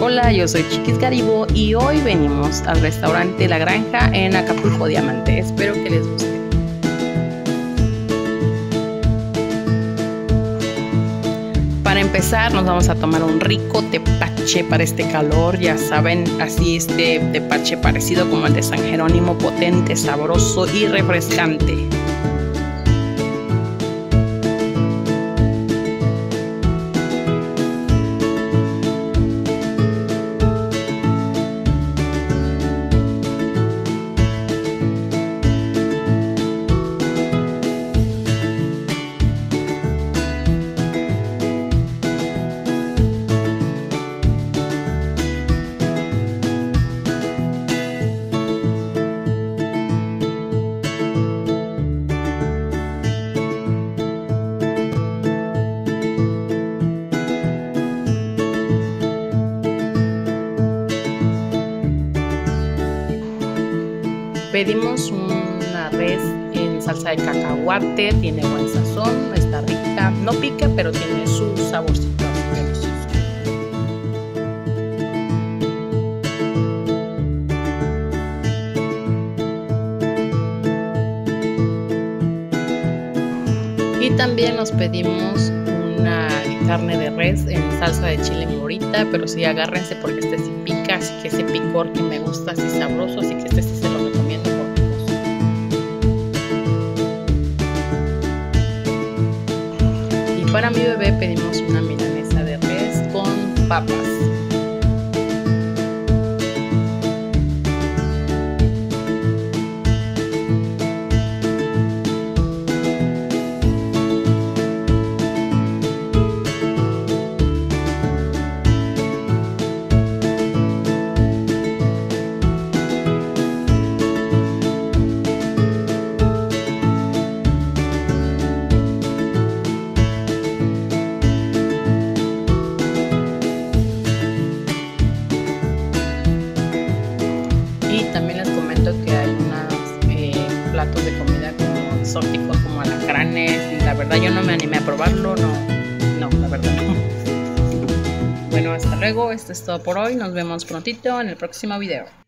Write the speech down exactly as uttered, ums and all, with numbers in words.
Hola, yo soy Chiquis Garibo y hoy venimos al restaurante La Granja en Acapulco Diamante. Espero que les guste. Para empezar nos vamos a tomar un rico tepache para este calor, ya saben, así este tepache parecido como el de San Jerónimo, potente, sabroso y refrescante. Pedimos una res en salsa de cacahuate, tiene buen sazón, está rica, no pica, pero tiene su saborcito delicioso. Y también nos pedimos una carne de res en salsa de chile morita, pero sí agárrense porque este sí pica, así que ese picor que me gusta así sabroso, así que este sí se lo recomiendo por picoso. Y para mi bebé pedimos una milanesa de res con papas. Y también les comento que hay unos eh, platos de comida como exóticos, como alacranes, y la verdad yo no me animé a probarlo, no, no, la verdad no. Bueno, hasta luego, esto es todo por hoy, nos vemos prontito en el próximo video.